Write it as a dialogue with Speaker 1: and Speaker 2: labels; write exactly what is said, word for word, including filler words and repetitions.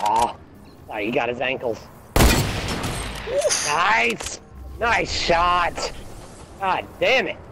Speaker 1: Oh, oh, he got his ankles. Nice! Nice shot! God damn it!